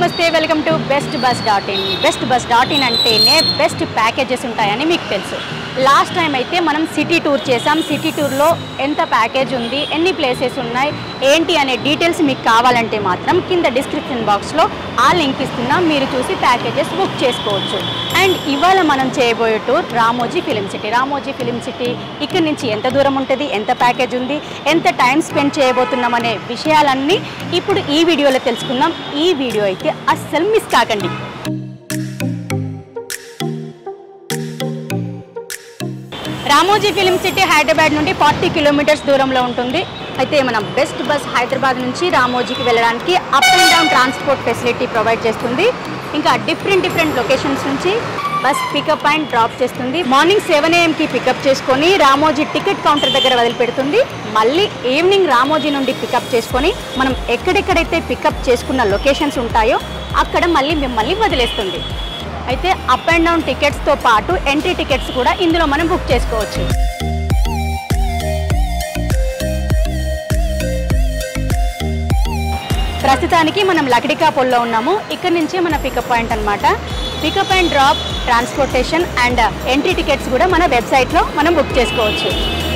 నమస్తే welcome to bestbus.in. bestbus.in అంటేనే best packages ఉంటాయని మీకు తెలుసు. లాస్ట్ టైం అయితే మనం సిటీ టూర్ చేసాం. సిటీ టూర్లో ఎంత ప్యాకేజ్ ఉంది, ఎన్ని ప్లేసెస్ ఉన్నాయి, ఏంటి అనే డీటెయిల్స్ మీకు కావాలంటే మాత్రం కింద డిస్క్రిప్షన్ బాక్స్లో ఆ లింక్ ఇస్తున్నాం, మీరు చూసి ప్యాకేజెస్ బుక్ చేసుకోవచ్చు. అండ్ ఇవాళ మనం చేయబోయే tour Ramoji film city. Ramoji film city ఇక్కడ నుంచి ఎంత దూరం ఉంటుంది, ఎంత ప్యాకేజ్ ఉంది, ఎంత టైం స్పెండ్ చేయబోతున్నాం అనే విషయాలన్నీ ఇప్పుడు ఈ వీడియోలో తెలుసుకుందాం. ఈ వీడియో అయితే అస్సలు మిస్ కాకండి. రామోజీ ఫిలిం సిటీ హైదరాబాద్ నుండి 40 కిలోమీటర్స్ దూరంలో ఉంటుంది. అయితే మనం బెస్ట్ బస్ హైదరాబాద్ నుంచి రామోజీకి వెళ్ళడానికి up and down transport facility provide చేస్తుంది. ఇంకా డిఫరెంట్ లొకేషన్స్ నుంచి బస్ పికప్ అండ్ డ్రాప్ చేస్తుంది. మార్నింగ్ 7 AM పికప్ చేసుకొని రామోజీ టికెట్ కౌంటర్ దగ్గర వదిలిపెడుతుంది. మళ్ళీ ఈవినింగ్ రామోజీ నుండి పికప్ చేసుకొని మనం ఎక్కడెక్కడైతే పికప్ చేసుకున్న లొకేషన్స్ ఉంటాయో అక్కడ మళ్ళీ మిమ్మల్ని వదిలేస్తుంది. అయితే అప్ అండ్ డౌన్ టికెట్స్తో పాటు ఎంట్రీ టికెట్స్ కూడా ఇందులో మనం బుక్ చేసుకోవచ్చు. ప్రస్తుతానికి మనం లక్డికాపూల్లో ఉన్నాము. ఇక్కడ నుంచే మన పికప్ పాయింట్ అనమాట. Pickup and drop, transportation and entry tickets కూడా మన వెబ్సైట్లో మనం బుక్ చేసుకోవచ్చు.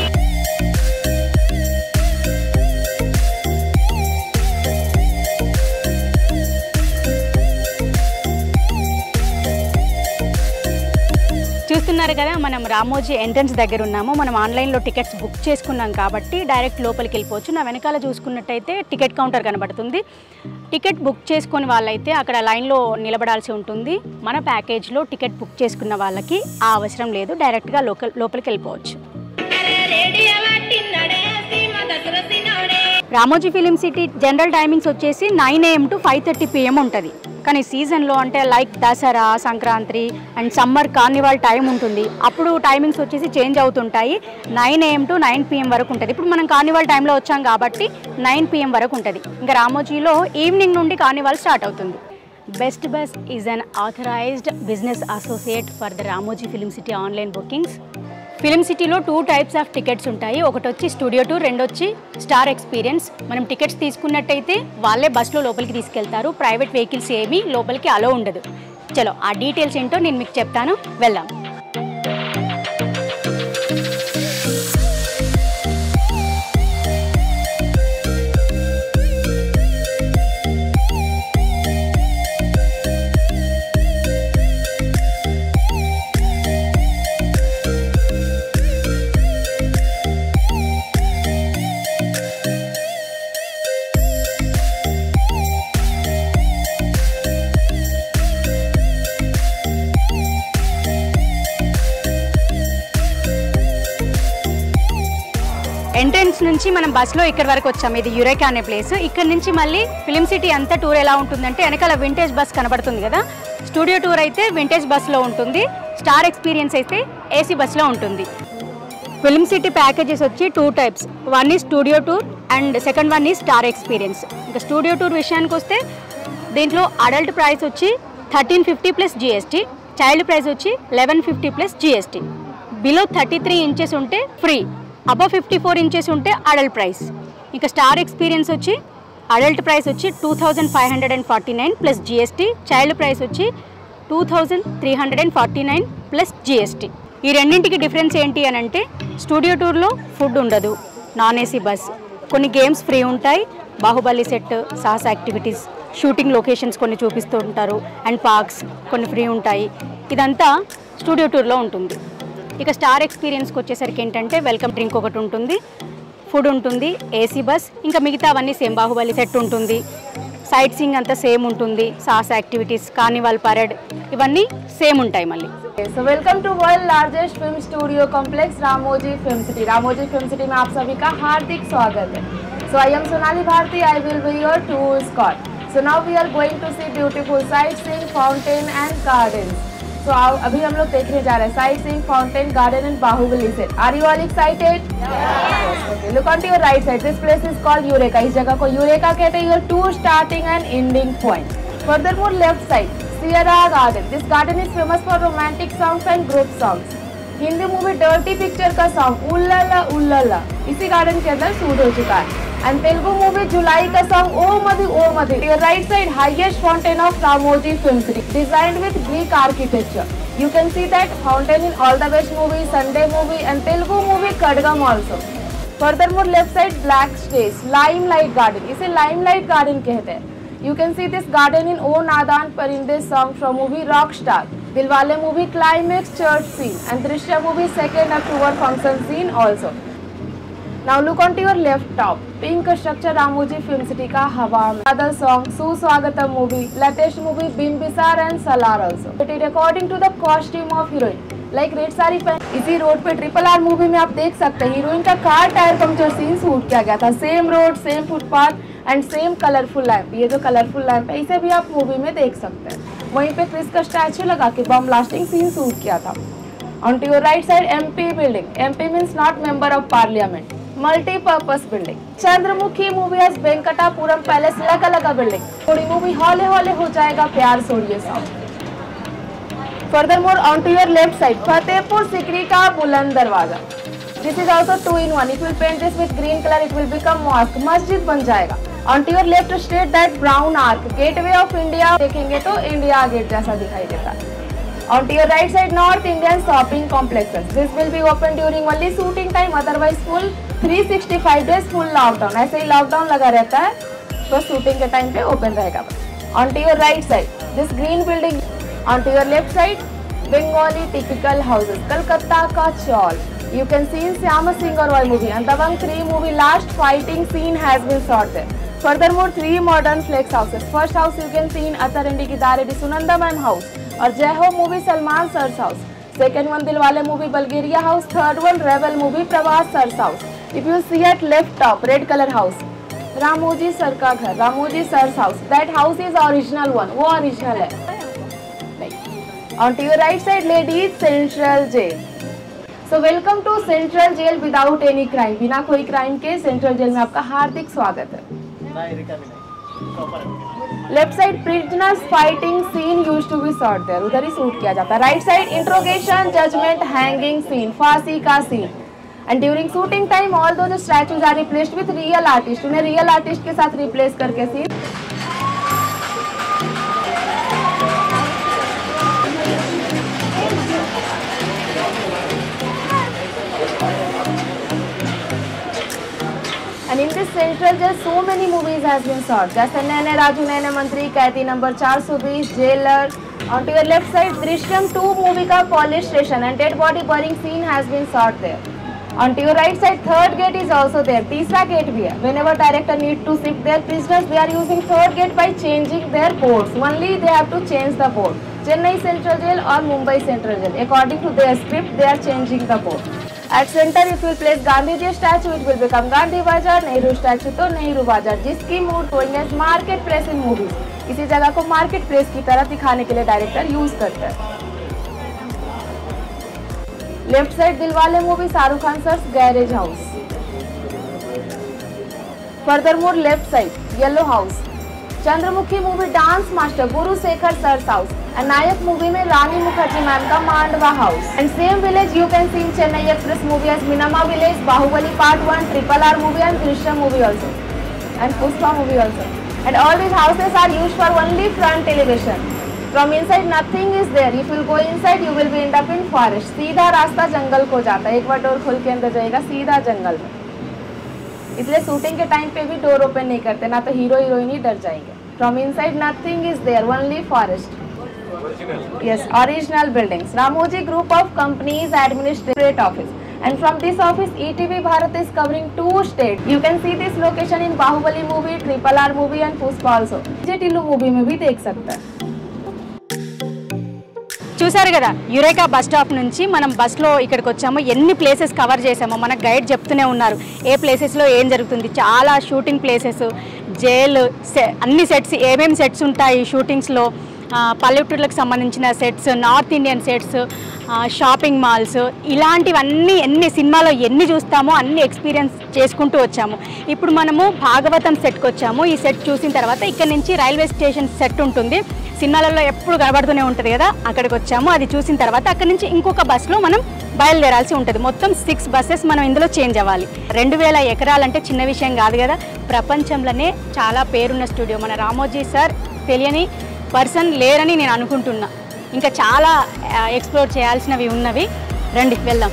చూస్తున్నారు కదా, మనం రామోజీ ఎంట్రన్స్ దగ్గర ఉన్నాము. మనం ఆన్లైన్లో టికెట్స్ బుక్ చేసుకున్నాం కాబట్టి డైరెక్ట్ లోపలికి వెళ్ళిపోవచ్చు. నా వెనకాల చూసుకున్నట్టయితే టికెట్ కౌంటర్ కనబడుతుంది. టికెట్ బుక్ చేసుకుని వాళ్ళైతే అక్కడ లైన్లో నిలబడాల్సి ఉంటుంది. మన ప్యాకేజ్లో టికెట్ బుక్ చేసుకున్న వాళ్ళకి ఆ అవసరం లేదు, డైరెక్ట్గా లోపలికి వెళ్ళిపోవచ్చు. Ramoji film city general timings వచ్చేసి 9 AM to 5:30 PM ఉంటుంది. కానీ సీజన్లో అంటే like Dussehra, Sankranti and summer carnival time ఉంటుంది. అప్పుడు టైమింగ్స్ వచ్చేసి చేంజ్ అవుతుంటాయి. 9 AM to 9 PM వరకు ఉంటుంది. ఇప్పుడు మనం కార్నివాల్ టైంలో వచ్చాం కాబట్టి 9 PM వరకు ఉంటుంది. ఇంకా రామోజీలో ఈవినింగ్ నుండి కార్నివాల్ స్టార్ట్ అవుతుంది. Best bus is an authorised business associate for the Ramoji film city online bookings. Film సిటీలో 2 types ఆఫ్ టికెట్స్ ఉంటాయి. ఒకటి వచ్చి స్టూడియో టూర్, రెండు వచ్చి స్టార్ ఎక్స్పీరియన్స్. మనం టికెట్స్ తీసుకున్నట్టయితే వాళ్ళే బస్లో లోపలికి తీసుకెళ్తారు. ప్రైవేట్ వెహికల్స్ ఏమీ లోపలికి అలో ఉండదు. చలో ఆ డీటెయిల్స్ ఏంటో నేను మీకు చెప్తాను, వెళ్దాం. ఎంట్రన్స్ నుంచి మనం బస్లో ఇక్కడ వరకు వచ్చాము. ఇది యురేకా అనే ప్లేస్. ఇక్కడ నుంచి మళ్ళీ ఫిలిం సిటీ అంతా టూర్ ఎలా ఉంటుందంటే వెనకాల వింటేజ్ బస్ కనబడుతుంది కదా, స్టూడియో టూర్ అయితే వింటేజ్ బస్లో ఉంటుంది, స్టార్ ఎక్స్పీరియన్స్ అయితే ఏసీ బస్లో ఉంటుంది. ఫిలిం సిటీ ప్యాకేజెస్ వచ్చి 2 types. వన్ ఈ studio tour and second one ఈ స్టార్ ఎక్స్పీరియన్స్. ఇంకా స్టూడియో టూర్ విషయానికి వస్తే దీంట్లో అడల్ట్ ప్రైస్ వచ్చి 1350 plus GST, చైల్డ్ ప్రైస్ వచ్చి 1150 plus GST. బిలో 33 inches ఉంటే ఫ్రీ, అబవ్ 54 inches ఉంటే అడల్ట్ ప్రైస్. ఇంకా స్టార్ ఎక్స్పీరియన్స్ వచ్చి అడల్ట్ ప్రైస్ వచ్చి 2549 plus GST, చైల్డ్ ప్రైస్ వచ్చి 2349 plus GST. ఈ రెండింటికి డిఫరెన్స్ ఏంటి అని అంటే స్టూడియో టూర్లో ఫుడ్ ఉండదు, నాన్ ఏసీ బస్, కొన్ని గేమ్స్ ఫ్రీ ఉంటాయి, Baahubali set, Sahas activities, shooting locations కొన్ని చూపిస్తూ ఉంటారు, అండ్ పార్క్స్ కొన్ని ఫ్రీ ఉంటాయి. ఇదంతా స్టూడియో టూర్లో ఉంటుంది. ఇక స్టార్ ఎక్స్పీరియన్స్కి వచ్చేసరికి ఏంటంటే వెల్కమ్ డ్రింక్ ఒకటి ఉంటుంది, ఫుడ్ ఉంటుంది, ఏసీ బస్, ఇంకా మిగతావన్నీ సేమ్. బాహుబలి సెట్ ఉంటుంది, సైట్ సీయింగ్ అంతా సేమ్ ఉంటుంది, సాహస యాక్టివిటీస్, కార్నివాల్ పరేడ్ ఇవన్నీ సేమ్ ఉంటాయి మళ్ళీ. So welcome to world largest film studio complex Ramoji Film City. Ramoji Film City में आप सभी का हार्दिक स्वागत है. So I am Sonali Bharti. I will be your tour escort. So now we are going to see beautiful sightseeing, fountain and gardens. So अभी हम लोग देखने जा रहे हैं sightseeing, fountain, garden and Bahubali set. Are you all excited? Yes. Okay. Look on to your right side. This place is called Eureka. इस जगह को Eureka कहते हैं. Your tour starting and ending point. Furthermore, left side, Sierra Garden. This garden is famous for romantic songs and group songs. Hindi movie dirty picture का song उल्लाला उल्लाला इसी garden के अंदर शूट हो चुका है। एंड तेलुगु मूवी जुलाई का सॉन्ग ओ मदी your right side highest fountain of Ramoji film city designed with Greek architecture. You can see that fountain in all the best movie, Sunday movie and Telugu movie Khadgam also. Furthermore left side black stage limelight garden, इसे limelight garden कहते हैं। You can see this garden in O Nadan पर in this song from movie Rockstar, Dilwale movie climax church scene and Drishyam movie 2nd October function scene also. Now look onto your left top, pink structure Ramoji film city का हवा में, other song Suswagatham movie, latest movie Bimbisara and Salar also. It is according to the costume of heroine, like red sari पहन इसी road पे RRR movie में आप देख सकते हैं हीरोइन का car tyre puncture scene shoot किया गया था। Same road, same footpath and same colourful lamp, ये जो कलरफुल लैंप है इसे भी आप मूवी में देख सकते हैं। वहीं पे क्रिस का स्टैचू लगा के बम ब्लास्टिंग सीन शूट किया था। On to your right side MP building, MP means not member of parliament, multipurpose building. Chandramukhi movie as Venkatapuram palace लगा बिल्डिंग। थोड़ी मूवी हौले हौले हो जाएगा प्यार सोड़िए song. Furthermore on to your left side Fatehpur Sikri का Buland Darwaza, this is also 2 in 1। If you paint this with green colour it will become mosque, मस्जिद बन जाएगा। On to your left straight that brown arch, Gateway of India देखेंगे तो India Gate जैसा दिखाई देता है। On to your right side north Indian shopping complexes, this will be open during only shooting time, otherwise full 365 days full lockdown, ऐसे ही lockdown लगा रहता है तो शूटिंग के टाइम पे ओपन रहेगा। On to your right side this green building, on to your left side Bengali typical houses, Calcutta का chawl. You can see in Syama Singh Roy movie and Dabangg 3 movie last fighting scene has been shot there. Furthermore 3 modern flex houses. First house you can see in Atharindi की दारेडी Sunanda ma'am house और Jai Ho movie Salman sir's house. Second one Dilwale movie Bulgaria house, third one Rebel movie Prabhas sir's house. If you see at left top red color house Ramoji sir का घर, Ramoji sir's house, that house is original one, वो original है। On to your right side ladies central jail. So welcome to central jail without any crime, बिना कोई crime के central jail में आपका हार्दिक स्वागत है। Left side prisoners fighting scene used to be shot there, उधर ही शूट किया जाता है। Right side interrogation judgement hanging scene, फांसी का scene. And during shooting time all the statues are replaced with real artist, उन्हें रियल आर्टिस्ट के साथ रिप्लेस करके scene. And in this central jail so many movies has been shot, जैसे नैने Raju Nene Mantri, Khaidi number 420, Jailer. On to your left side Drishyam 2 movie का police station and dead body burning scene has been shot there. On to your right side third gate is also there, तीसरा gate भी है। Whenever director need to shift their prisoners they are using third gate by changing their ports, only they have to change the port. Chennai central jail और Mumbai central jail according to their script they are changing the port. At center if you place Gandhi Ji statue it will become Gandhi Bazaar, Nehru statue तो नेहरू बाजार, जिसकी mood showing as market place in movies, इसी जगह को market place की तरह दिखाने के लिए डायरेक्टर यूज करता है। Left side Dilwale movie Shahrukh Khan sir's garage house. Furthermore left side yellow house Chandramukhi movie dance master Guru Shekhar sir's house and Nayak movie में रानी मुखर्जी मैम का Mandwa house. And same village you can see in Chennai Express movie as Minama village, Baahubali part 1, RRR movie and Drishyam movie also and Pushpa movie also. And all these houses are used for only front elevation, from inside nothing is there, if you go inside you will be end up in forest, सीधा रास्ता जंगल को जाता है। एक बार door खोल के अंदर जाएगा सीधा जंगल में, इसलिए शूटिंग के टाइम पे भी डोर ओपन नहीं करते, ना तो हीरो हीरोइन ही डर जाएंगे। From inside nothing is there, only forest. Yes, original buildings. Ramoji Group of Companies Administrative Office. And from this office, ETV Bharat is covering 2 states. You can see this location in Bahubali movie, RRR movie and Pushpa also. JTLU movie में भी देख सकते हैं। చూసారు కదా Eureka bus stop నుంచి మనం బస్లో ఇక్కడికి వచ్చాము, ఎన్ని ప్లేసెస్ కవర్ చేసామో మన గైడ్ చెప్తూనే ఉన్నారు ఏ ప్లేసెస్లో ఏం జరుగుతుంది, చాలా షూటింగ్ ప్లేసెస్, జైలు, అన్ని సెట్స్ ఏమేమి సెట్స్ ఉంటాయి షూటింగ్స్లో, పల్లెటూర్లకు సంబంధించిన sets, north Indian sets, shopping malls, ఇలాంటివన్నీ ఎన్ని సినిమాలో ఎన్ని చూస్తామో అన్ని ఎక్స్పీరియన్స్ చేసుకుంటూ వచ్చాము. ఇప్పుడు మనము భాగవతం సెట్కి వచ్చాము. ఈ సెట్ చూసిన తర్వాత ఇక్కడ నుంచి రైల్వే స్టేషన్ సెట్ ఉంటుంది, సినిమాలలో ఎప్పుడు కనబడుతూనే ఉంటుంది కదా, అక్కడికి వచ్చాము. అది చూసిన తర్వాత అక్కడి నుంచి ఇంకొక బస్సులో మనం బయలుదేరాల్సి ఉంటుంది. మొత్తం 6 బస్సెస్ మనం ఇందులో చేంజ్ అవ్వాలి. 2000 ఎకరాలంటే చిన్న విషయం కాదు కదా. ప్రపంచంలోనే చాలా పేరున్న స్టూడియో. మన రామోజీ సార్ తెలియని పర్సన్ లేరని నేను అనుకుంటున్నా. ఇంకా చాలా ఎక్స్ప్లోర్ చేయాల్సినవి ఉన్నవి. రండి వెళ్దాం.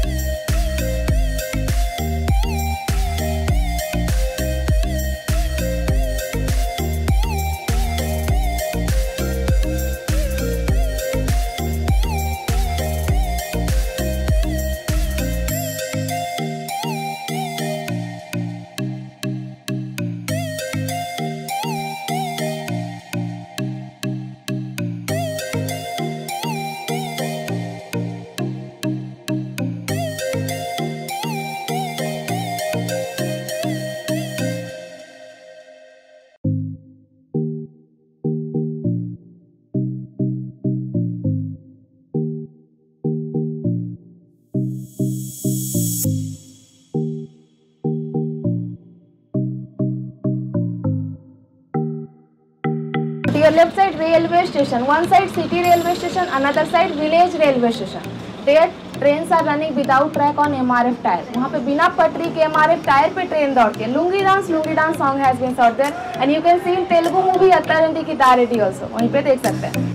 Your left side railway station, one side city railway station, another side village railway station. There trains are running without track on MRF tire. वहाँ पे बिना पटरी के MRF टायर पे ट्रेन दौड़ती है. Lungi Dance song has been shot there and you can see in Telugu movie Attaranti की दारेडी also. वहीं पे देख सकते हैं.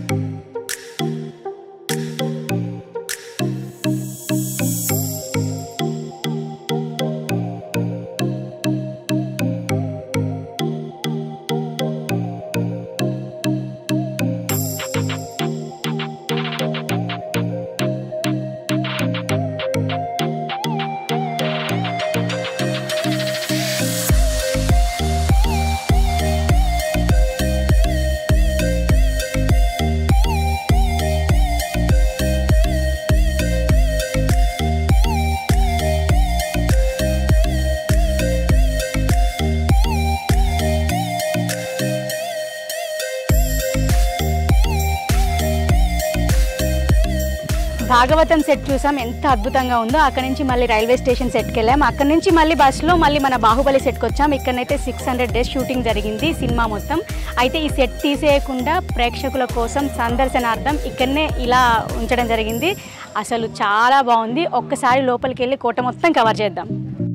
భాగవతం సెట్ చూసాం, ఎంత అద్భుతంగా ఉందో. అక్కడ నుంచి మళ్ళీ రైల్వే స్టేషన్ సెట్కి వెళ్ళాం. అక్కడ నుంచి మళ్ళీ బస్సులో మళ్ళీ మన బాహుబలి సెట్కి వచ్చాం. ఇక్కడనైతే 600 days షూటింగ్ జరిగింది సినిమా మొత్తం. అయితే ఈ సెట్ తీసేయకుండా ప్రేక్షకుల కోసం సందర్శనార్థం ఇక్కడనే ఇలా ఉంచడం జరిగింది. అసలు చాలా బాగుంది. ఒక్కసారి లోపలికి వెళ్ళి కోట మొత్తం కవర్ చేద్దాం.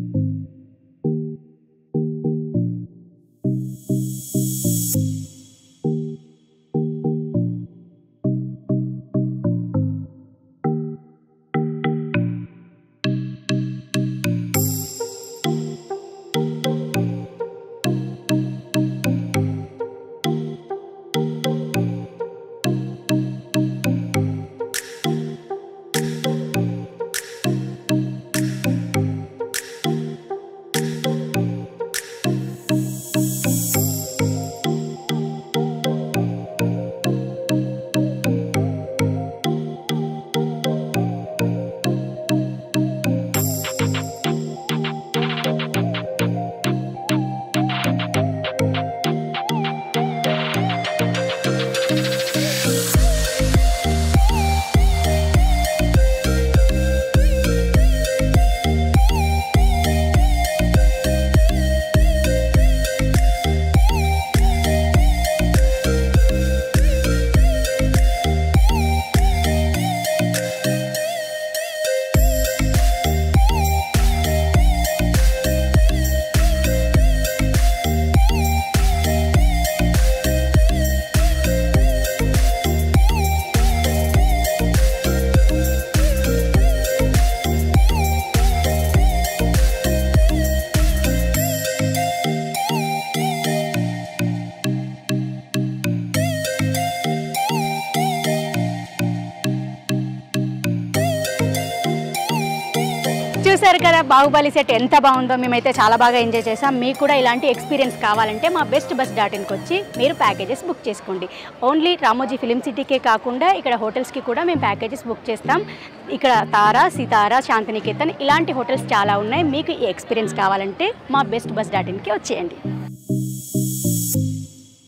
చూసారు కదా బాహుబలి సెట్ ఎంత బాగుందో. మేమైతే చాలా బాగా ఎంజాయ్ చేసాం. మీకు కూడా ఇలాంటి ఎక్స్పీరియన్స్ కావాలంటే మా bestbus.inకి వచ్చి మీరు ప్యాకేజెస్ బుక్ చేసుకోండి. ఓన్లీ రామోజీ ఫిలిం సిటీకే కాకుండా ఇక్కడ హోటల్స్కి కూడా మేము ప్యాకేజెస్ బుక్ చేస్తాం. ఇక్కడ తారా, సితారా, శాంతినికేతన్ ఇలాంటి హోటల్స్ చాలా ఉన్నాయి. మీకు ఈ ఎక్స్పీరియన్స్ కావాలంటే మా bestbus.inకి వచ్చేయండి.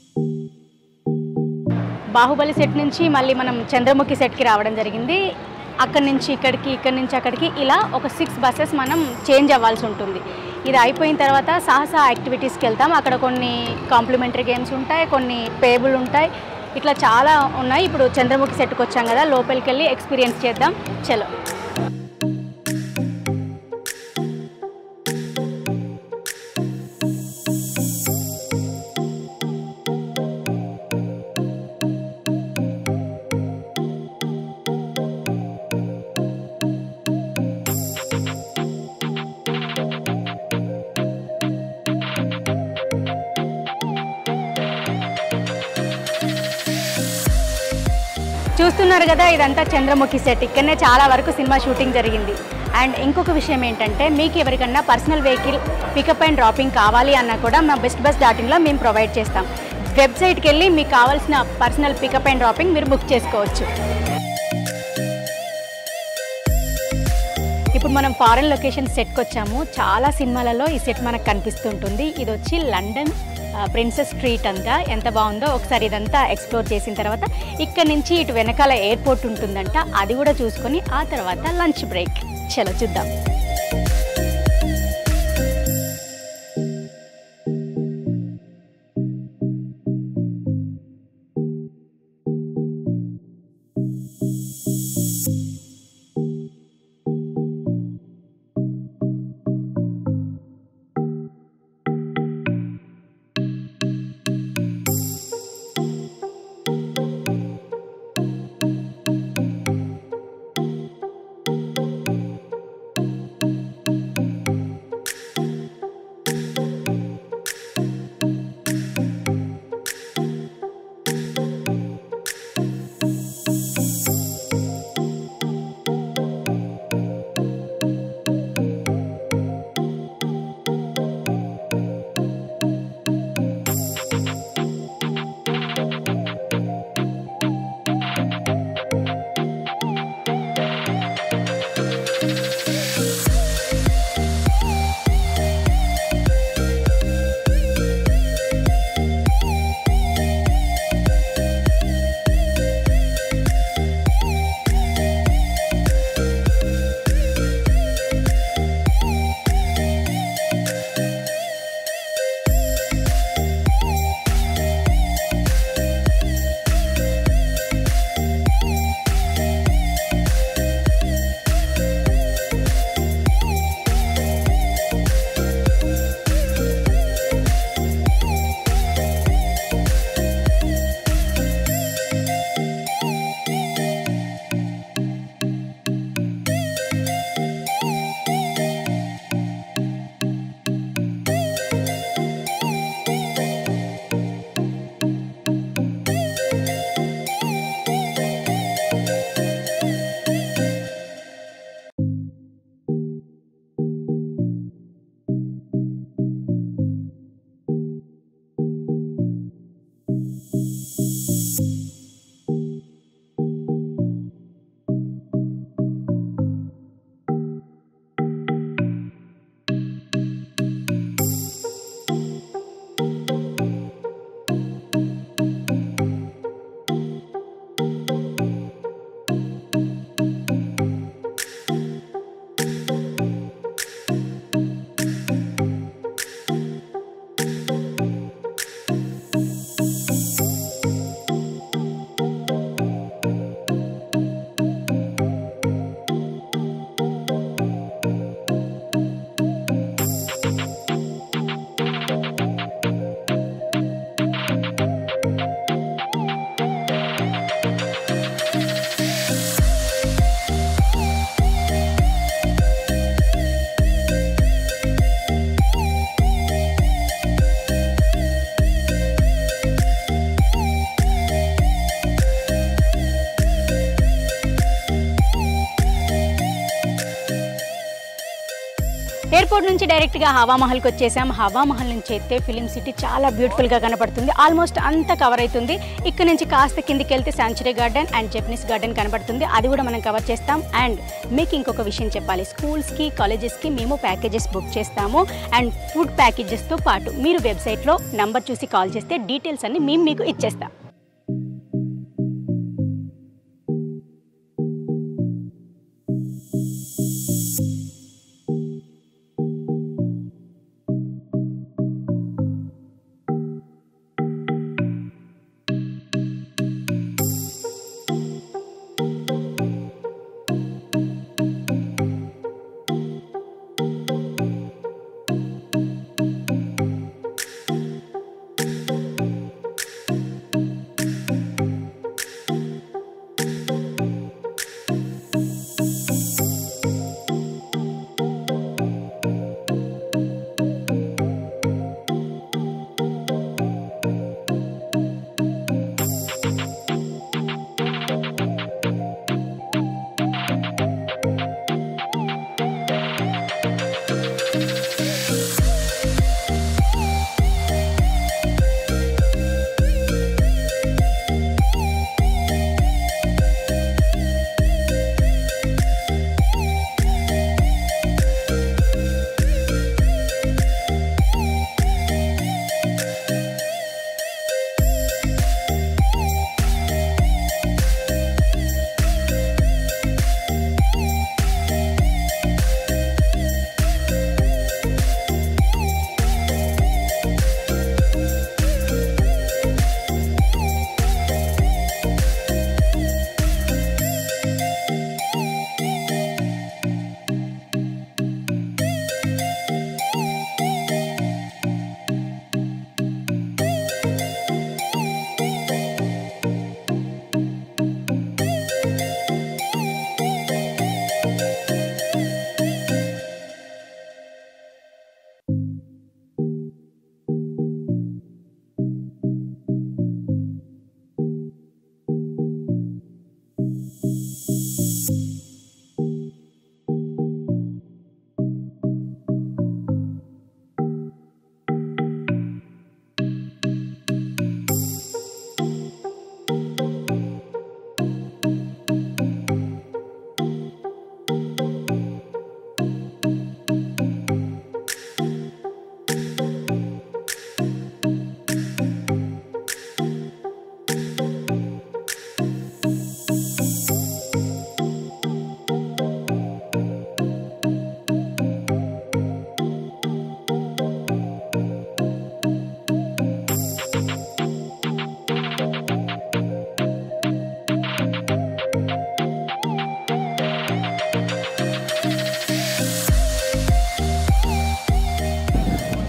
బాహుబలి సెట్ నుంచి మళ్ళీ మనం చంద్రముఖి సెట్కి రావడం జరిగింది. అక్కడి నుంచి ఇక్కడికి, ఇక్కడి నుంచి అక్కడికి, ఇలా ఒక 6 బస్సెస్ మనం చేంజ్ అవ్వాల్సి ఉంటుంది. ఇది అయిపోయిన తర్వాత సాహస యాక్టివిటీస్కి వెళ్తాం. అక్కడ కొన్ని కాంప్లిమెంటరీ గేమ్స్ ఉంటాయి, కొన్ని పేబుల్ ఉంటాయి, ఇట్లా చాలా ఉన్నాయి. ఇప్పుడు చంద్రముఖి సెట్కి వచ్చాం కదా, లోపలికి వెళ్ళి ఎక్స్పీరియన్స్ చేద్దాం. చలో. చూస్తున్నారు కదా, ఇదంతా చంద్రముఖి సెట్. ఇక్కడనే చాలా వరకు సినిమా షూటింగ్ జరిగింది. అండ్ ఇంకొక విషయం ఏంటంటే, మీకు ఎవరికన్నా personal vehicle pickup and dropping కావాలి అన్నా కూడా మా bestbus.in మేము ప్రొవైడ్ చేస్తాం. వెబ్సైట్కి వెళ్ళి మీకు కావాల్సిన పర్సనల్ పికప్ అండ్ డ్రాపింగ్ మీరు బుక్ చేసుకోవచ్చు. ఇప్పుడు మనం ఫారెన్ లొకేషన్ సెట్కి వచ్చాము. చాలా సినిమాలలో ఈ సెట్ మనకు కనిపిస్తుంటుంది. ఇది వచ్చి లండన్ ప్రిన్సెస్ స్ట్రీట్ అంతా. ఎంత బాగుందో ఒకసారి ఇదంతా ఎక్స్ప్లోర్ చేసిన తర్వాత ఇక్కడ నుంచి ఇటు వెనకాల ఎయిర్పోర్ట్ ఉంటుందంట, అది కూడా చూసుకొని ఆ తర్వాత లంచ్ బ్రేక్. చలో చూద్దాం. ఎయిర్పోర్ట్ నుంచి డైరెక్ట్గా హవామహల్కి వచ్చేసాం. హవామహల్ నుంచి అయితే ఫిలిం సిటీ చాలా బ్యూటిఫుల్గా కనపడుతుంది. ఆల్మోస్ట్ అంతా కవర్ అవుతుంది. ఇక్కడ నుంచి కాస్త కిందికి వెళ్తే sanctuary garden and Japanese garden కనపడుతుంది. అది కూడా మనం కవర్ చేస్తాం. అండ్ మీకు ఇంకొక విషయం చెప్పాలి, స్కూల్స్కి కాలేజెస్కి మేము ప్యాకేజెస్ బుక్ చేస్తాము. అండ్ ఫుడ్ ప్యాకేజెస్తో పాటు మీరు వెబ్సైట్లో నెంబర్ చూసి కాల్ చేస్తే డీటెయిల్స్ అన్ని మేము మీకు ఇచ్చేస్తాం.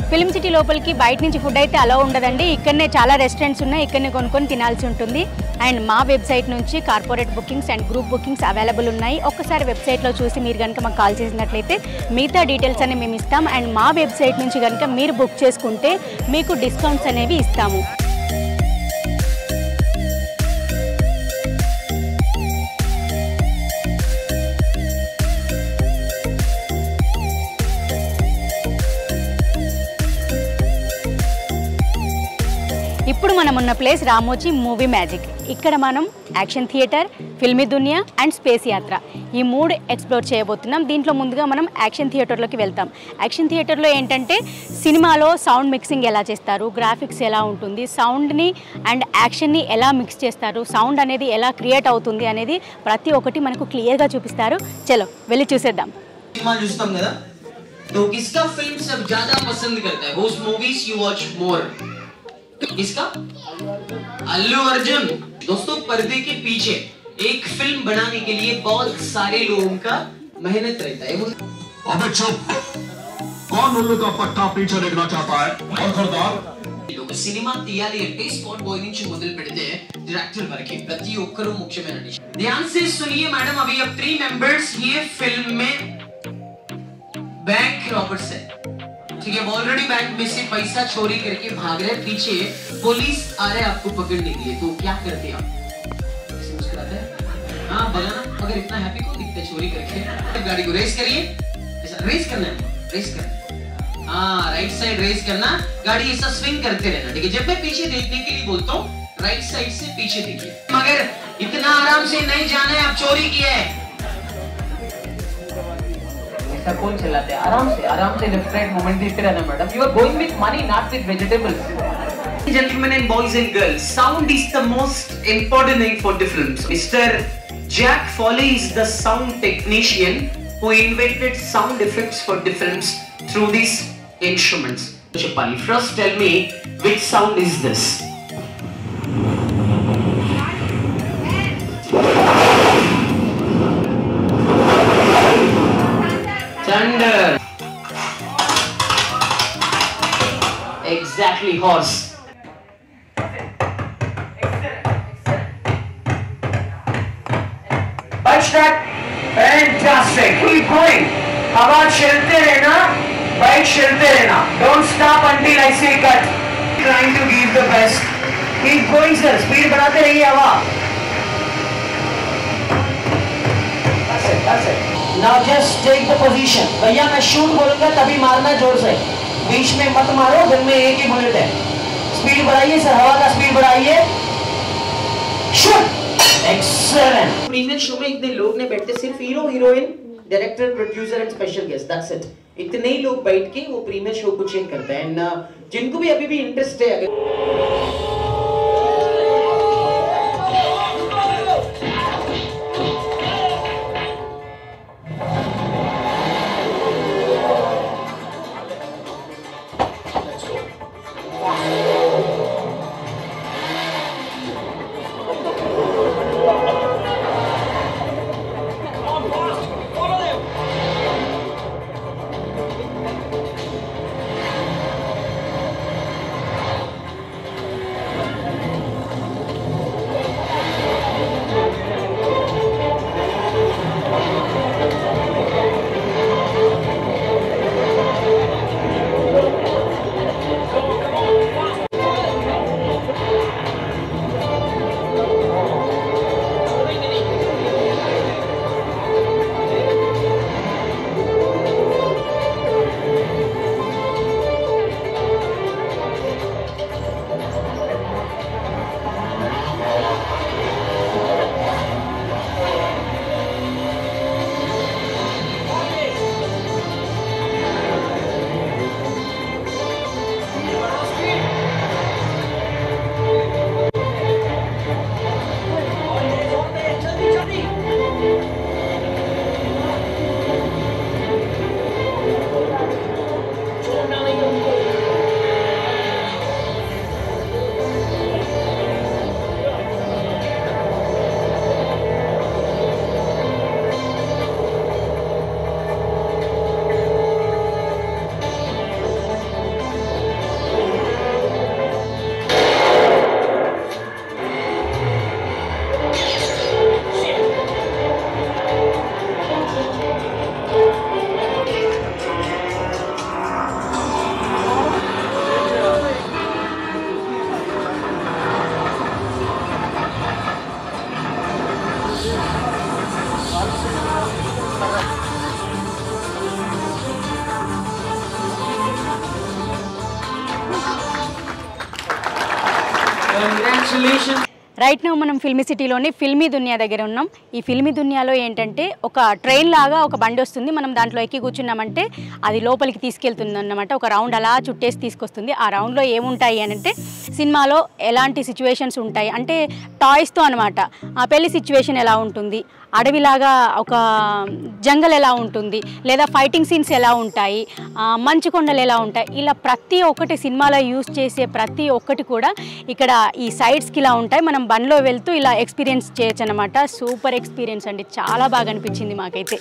ఫిల్మ్ సిటీ లోపలికి బయట నుంచి ఫుడ్ అయితే అలా ఉండదండి. ఇక్కడనే చాలా రెస్టారెంట్స్ ఉన్నాయి, ఇక్కడనే కొనుక్కొని తినాల్సి ఉంటుంది. అండ్ మా వెబ్సైట్ నుంచి corporate bookings and group bookings available ఉన్నాయి. ఒక్కసారి వెబ్సైట్లో చూసి మీరు కనుక మాకు కాల్ చేసినట్లయితే మిగతా డీటెయిల్స్ అనేవి మేము ఇస్తాం. అండ్ మా వెబ్సైట్ నుంచి కనుక మీరు బుక్ చేసుకుంటే మీకు డిస్కౌంట్స్ అనేవి ఇస్తాము. ఇప్పుడు మనం ఉన్న ప్లేస్ రామోజీ మూవీ మ్యాజిక్. ఇక్కడ మనం action theatre, filmy Duniya and space యాత్ర ఈ 3 ఎక్స్ప్లోర్ చేయబోతున్నాం. దీంట్లో ముందుగా మనం యాక్షన్ థియేటర్లోకి వెళ్తాం. యాక్షన్ థియేటర్లో ఏంటంటే సినిమాలో సౌండ్ మిక్సింగ్ ఎలా చేస్తారు, గ్రాఫిక్స్ ఎలా ఉంటుంది, సౌండ్ని అండ్ యాక్షన్ని ఎలా మిక్స్ చేస్తారు, సౌండ్ అనేది ఎలా క్రియేట్ అవుతుంది అనేది ప్రతి ఒక్కటి మనకు క్లియర్గా చూపిస్తారు. చలో వెళ్ళి చూసేద్దాం. सिनेमा చూస్తాం కదా, तो किसका फिल्म सब ज्यादा पसंद करता है? whose movies you watch more? किसका? अल्लू अर्जुन। दोस्तों पर्दे के पीछे एक फिल्म बनाने के लिए बहुत सारे लोगों का मेहनत रहता है। अबे चुप, कौन उल्लू का पट्टा पीछे देखना चाहता है? और सरदार సినిమా తీయాలి అంటే స్పాట్ బాయ్ నుంచి మొదలు పెడితే డైరెక్టర్ వరకు ప్రతి ఒక్కరు ముఖ్యమైన డిష్. ध्यान से सुनिए मैडम, अभी अब 3 मेंबर्स ये फिल्म में बैंक रॉबर्ट्स है, ठीक है? ऑलरेडी बैंक में से पैसा चोरी करके भाग रहे, पीछे पुलिस आ रहे आपको पकड़ने के लिए, तो क्या करते आप? ऐसे मुस्कुराते हैं? हाँ बनाना, मगर इतना हैप्पी क्यों दिखते चोरी करके? गाड़ी को रेस करिए, ऐसा रेस करना है, रेस करना है। हाँ राइट साइड रेस करना, गाड़ी ऐसा स्विंग करते रहना, ठीक है? जब मैं पीछे देखने के लिए बोलता हूँ राइट साइड से पीछे देखिए, मगर इतना आराम से नहीं जाना है, आप चोरी किया है। ऐसा कौन चलाते हैं? आराम से लेफ्ट राइट मूवमेंट देते रहना madam. You are going with money, not with vegetables. Gentlemen and boys and girls, sound is the most important thing for the films. Mr. Jack Foley is the sound technician who invented sound effects for the films through these instruments. Chapali, first tell me which sound is this? Thunder. Exactly, horse. Bike start. Fantastic. Keep going. हवा चलते रहना, bike चलते रहना. Don't stop until I say cut. Trying to give the best. Keep going sir. Speed बढ़ाते रहिए हवा. That's it. Now just take the position. भैया मैं शूट बोलूंगा तभी मारना जोर से, बीच में मत मारो, दिन में एक ही बुलेट है. स्पीड बढ़ाइए सर, हवा का स्पीड बढ़ाइए. शूट. एक्सीलेंट. प्रीमियर शो में इतने लोग नहीं बैठते, सिर्फ hero heroine, director, producer and special guest, that's it. इतने ही लोग बैठ के वो प्रीमियर शो को चेक करते हैं. जिनको भी अभी भी इंटरेस्ट है, अगर రైట్ నౌ మనం ఫిల్మీ సిటీలోని ఫిల్మీ దునియా దగ్గర ఉన్నాం. ఈ ఫిల్మీ దునియాలో ఏంటంటే ఒక ట్రైన్ లాగా ఒక బండి వస్తుంది. మనం దాంట్లో ఎక్కి కూర్చున్నామంటే అది లోపలికి తీసుకెళ్తుంది అన్నమాట. ఒక రౌండ్ అలా చుట్టేసి తీసుకొస్తుంది. ఆ రౌండ్లో ఏముంటాయి అని అంటే సినిమాలో ఎలాంటి సిచ్యువేషన్స్ ఉంటాయి అంటే టాయ్స్తో అనమాట. ఆ పెళ్లి సిచ్యువేషన్ ఎలా ఉంటుంది, అడవిలాగా ఒక జంగల్ ఎలా ఉంటుంది, లేదా ఫైటింగ్ సీన్స్ ఎలా ఉంటాయి, మంచు కొండలు ఎలా ఉంటాయి, ఇలా ప్రతి ఒక్కటి సినిమాలో యూజ్ చేసే ప్రతి ఒక్కటి కూడా ఇక్కడ ఈ సైడ్స్కి ఇలా ఉంటాయి. మనం బండ్లో వెళ్తూ ఇలా ఎక్స్పీరియన్స్ చేయొచ్చు అనమాట. సూపర్ ఎక్స్పీరియన్స్ అండి, చాలా బాగా అనిపించింది మాకైతే.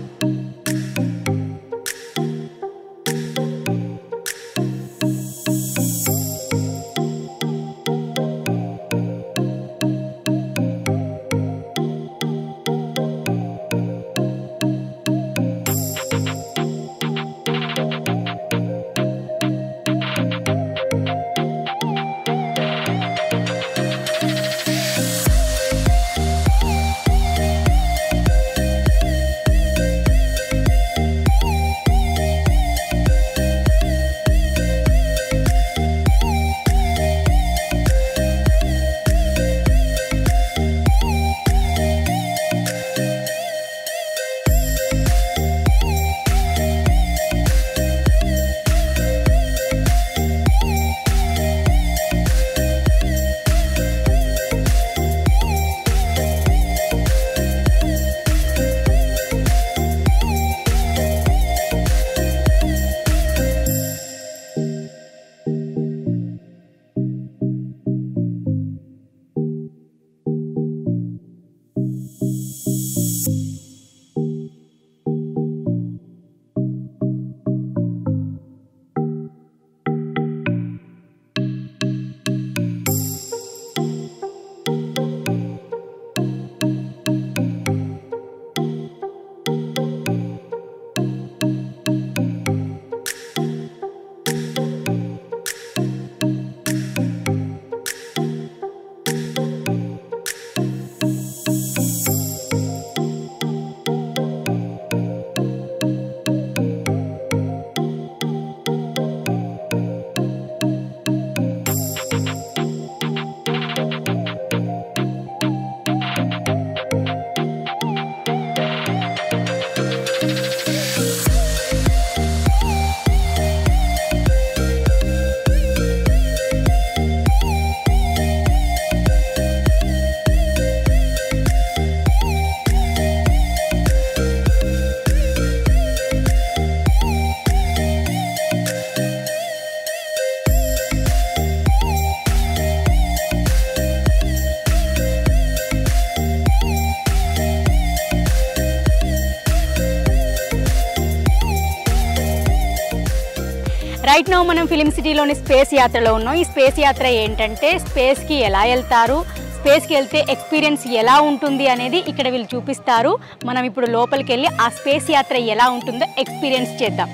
రైట్ నౌ మనం ఫిలిం సిటీలోని స్పేస్ యాత్రలో ఉన్నాం. ఈ స్పేస్ యాత్ర ఏంటంటే స్పేస్కి ఎలా వెళ్తారు, స్పేస్కి వెళ్తే ఎక్స్పీరియన్స్ ఎలా ఉంటుంది అనేది ఇక్కడ వీళ్ళు చూపిస్తారు. మనం ఇప్పుడు లోపలికి వెళ్ళి ఆ స్పేస్ యాత్ర ఎలా ఉంటుందో ఎక్స్పీరియన్స్ చేద్దాం.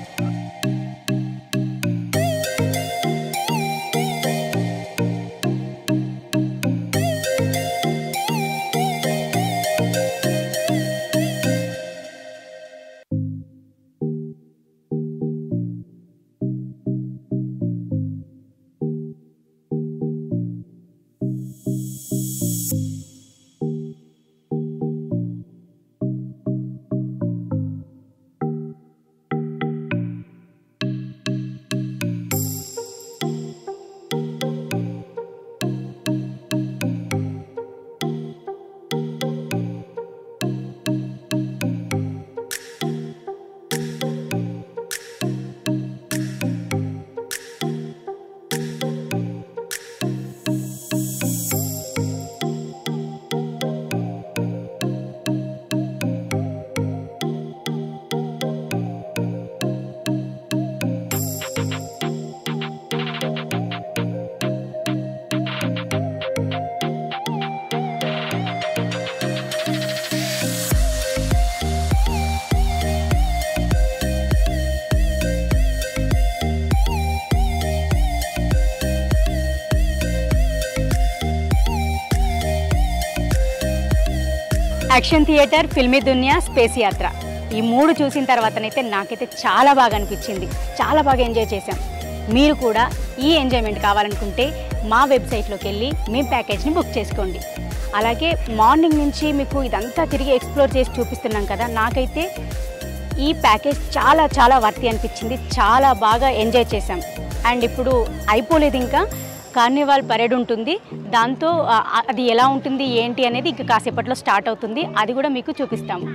యాక్షన్ థియేటర్, ఫిల్మీ దునియా, స్పేస్ యాత్ర ఈ మూడు చూసిన తర్వాతనైతే నాకైతే చాలా బాగా అనిపించింది. చాలా బాగా ఎంజాయ్ చేశాం. మీరు కూడా ఈ ఎంజాయ్మెంట్ కావాలనుకుంటే మా వెబ్సైట్లోకి వెళ్ళి మీ ప్యాకేజ్ని బుక్ చేసుకోండి. అలాగే మార్నింగ్ నుంచి మీకు ఇదంతా తిరిగి ఎక్స్ప్లోర్ చేసి చూపిస్తున్నాం కదా, నాకైతే ఈ ప్యాకేజ్ చాలా చాలా వర్తి అనిపించింది. చాలా బాగా ఎంజాయ్ చేశాం. అండ్ ఇప్పుడు అయిపోలేదు, ఇంకా కార్నివాల్ పరేడ్ ఉంటుంది. దాంతో అది ఎలా ఉంటుంది ఏంటి అనేది ఇంకా కాసేపట్లో స్టార్ట్ అవుతుంది. అది కూడా మీకు చూపిస్తాము.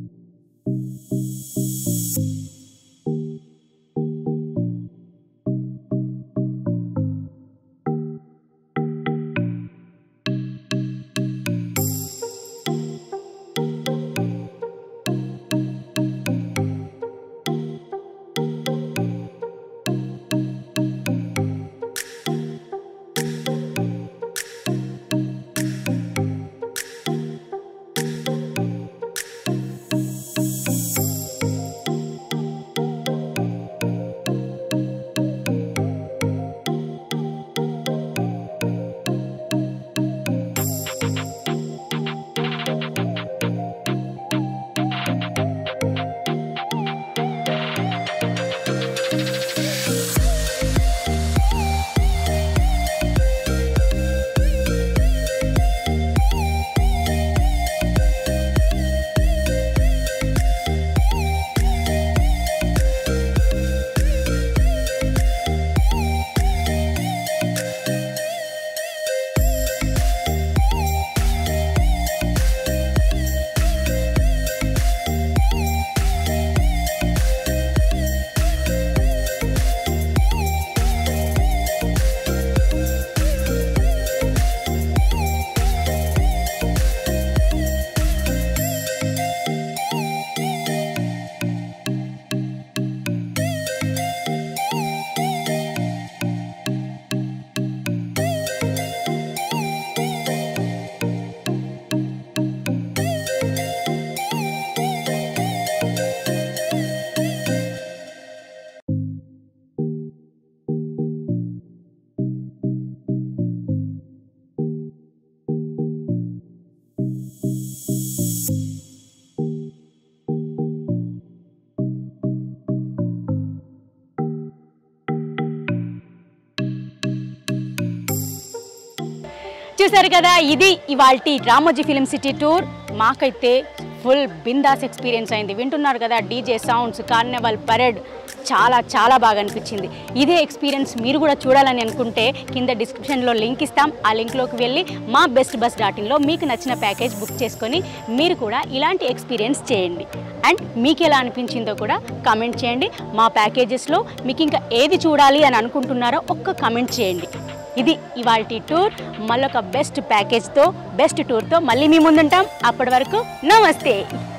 చూసారు కదా, ఇది ఇవాల్టి రామోజీ ఫిలిం సిటీ టూర్. మాకైతే ఫుల్ బిందాస్ ఎక్స్పీరియన్స్ అయింది. వింటున్నారు కదా, డీజే సౌండ్స్, కార్నివాల్ పరేడ్, చాలా చాలా బాగా అనిపించింది. ఇదే ఎక్స్పీరియన్స్ మీరు కూడా చూడాలని అనుకుంటే కింద డిస్క్రిప్షన్లో లింక్ ఇస్తాం. ఆ లింక్లోకి వెళ్ళి మా bestbus.inలో మీకు నచ్చిన ప్యాకేజ్ బుక్ చేసుకొని మీరు కూడా ఇలాంటి ఎక్స్పీరియన్స్ చేయండి. అండ్ మీకు ఎలా అనిపించిందో కూడా కమెంట్ చేయండి. మా ప్యాకేజెస్లో మీకు ఇంకా ఏది చూడాలి అని అనుకుంటున్నారో ఒక్క కమెంట్ చేయండి. ఇది ఇవాల్టి టూర్. మళ్ళొక బెస్ట్ ప్యాకేజ్తో, బెస్ట్ టూర్తో మళ్ళీ మీ ముందుంటాం. అప్పటి వరకు నమస్తే.